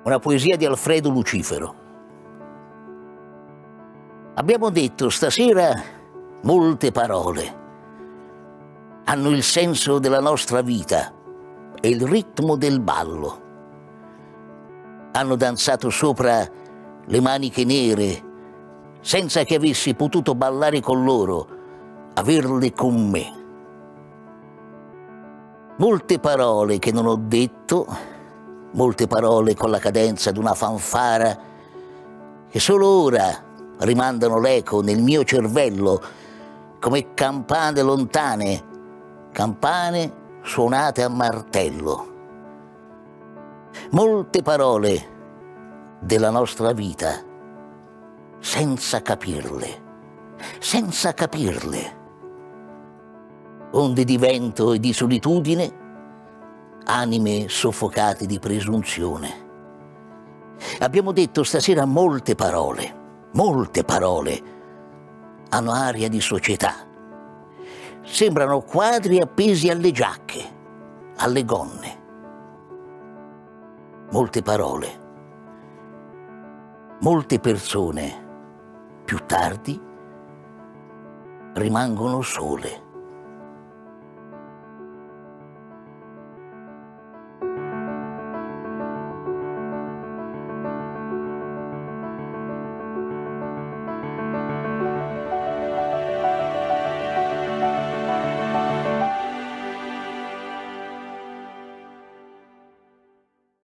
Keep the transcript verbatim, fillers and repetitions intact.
una poesia di Alfredo Lucifero. Abbiamo detto stasera molte parole, hanno il senso della nostra vita e il ritmo del ballo. Hanno danzato sopra le maniche nere senza che avessi potuto ballare con loro, averle con me. Molte parole che non ho detto, molte parole con la cadenza di una fanfara che solo ora rimandano l'eco nel mio cervello come campane lontane, campane suonate a martello. Molte parole della nostra vita senza capirle, senza capirle. Onde di vento e di solitudine, anime soffocate di presunzione. Abbiamo detto stasera molte parole, molte parole, hanno aria di società. Sembrano quadri appesi alle giacche, alle gonne. Molte parole, molte persone, più tardi, rimangono sole.